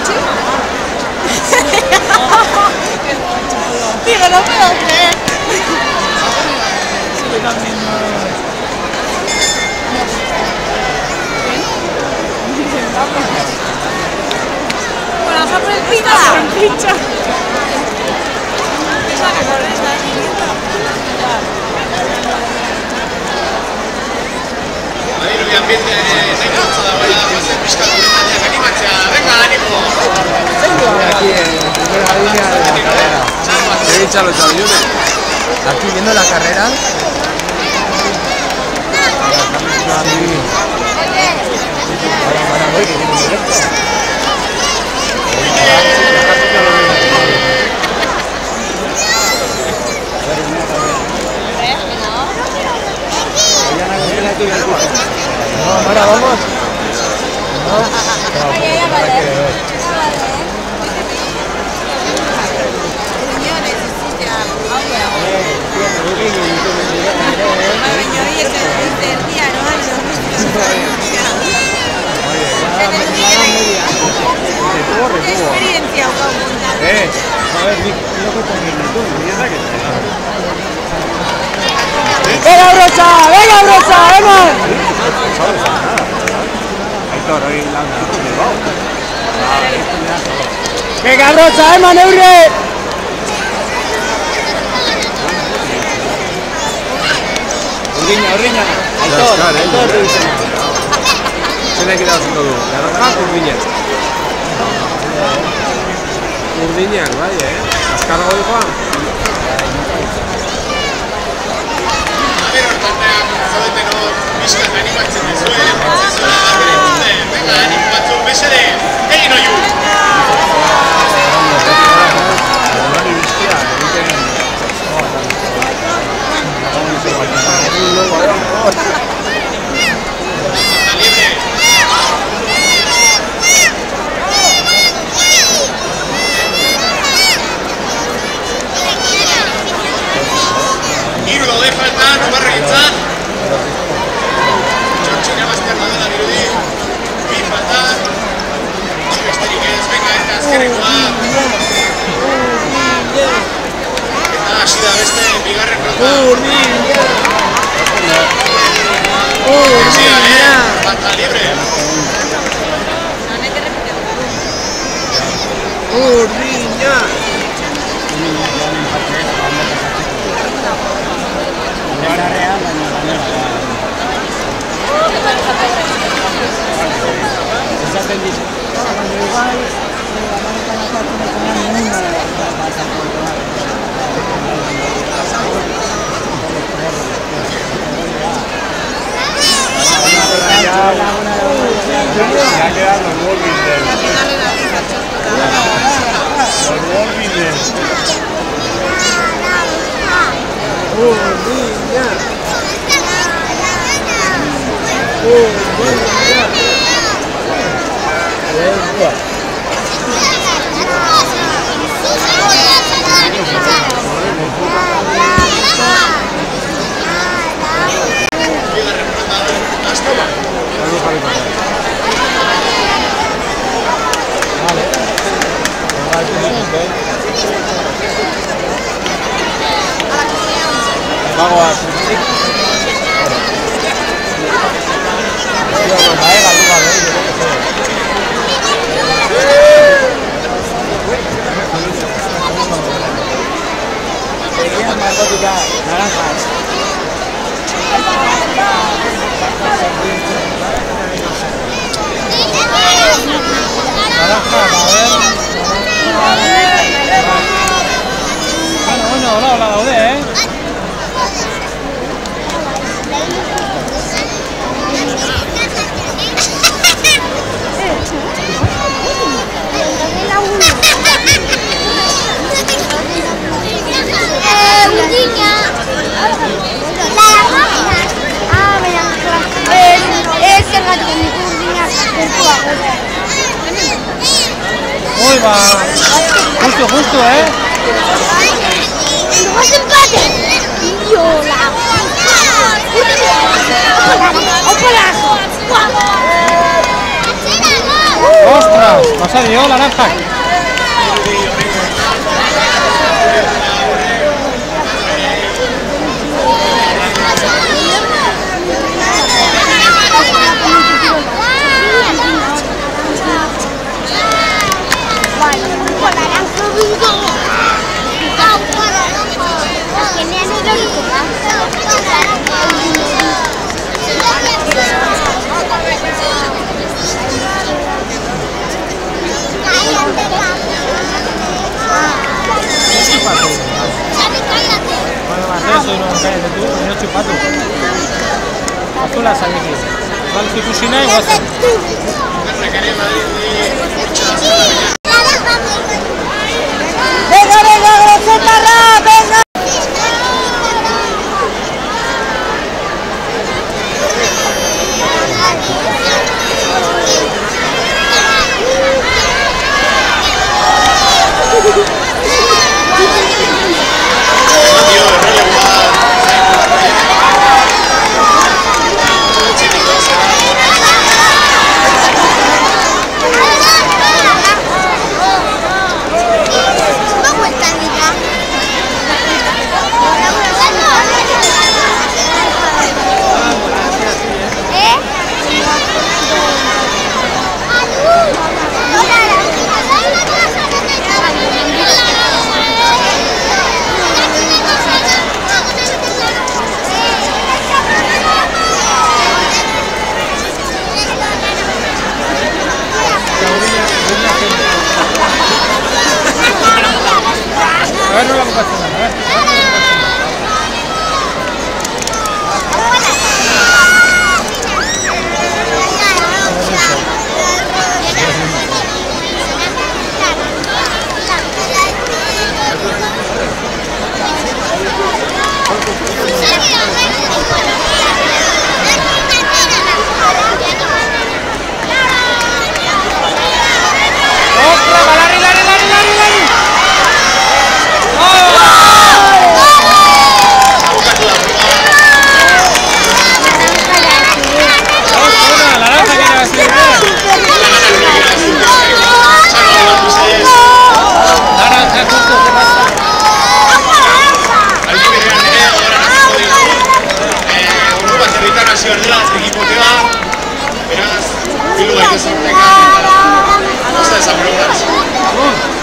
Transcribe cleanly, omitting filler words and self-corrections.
Digo, no puedo creer. Sí, yo también no. Bueno, vamos a por el pizza. Esa que por esta Badirudi ambiente nahi dutza dagoela, bazen pixka guretzatiak animatzea, venga, ánimo! Aquí en primera línea de la carrera. ¿Qué dicha los aviones? Aquí viendo la carrera. No, ahora vamos. experiencia a ver, lo que ¡Venga, Brocha! ¡Venga, Brocha! ¡Vamos! ¡Venga, Brocha! ¡Vamos, Neure! Urdiña. Aitor. Se le ha quedado sin todo. Naranja, Urdiña, vaya, ¿Has cargado de Juan? Aber hortatean, zaudetenok, pixkat animatzen duzuen, prozesuela garbere dute, venga, animo batzuk, mesede, egin oiu! Hiru daude faltan, Omarregintzat. Txortxina bazter daudela dirudi. Bi faltan. Besterik ez, venga, eta azkerrekoa. Eta hasi da beste bigarren ronda. Falta libre. Urdiña. Ya quedan los Wolverines. Los Wolverines. Uy, va. Justo, ¡No se empate! ¡Yo la ¡Opalazo! Ostras, pasa dio naranja. Eso no cállate tú, no chupato. Azula sabe que va a cocina y guasa. Venga, venga, groseta, venga. A ver, no la ocupación, a ver. Beraz, bilu gaitezen, no se desapruebas.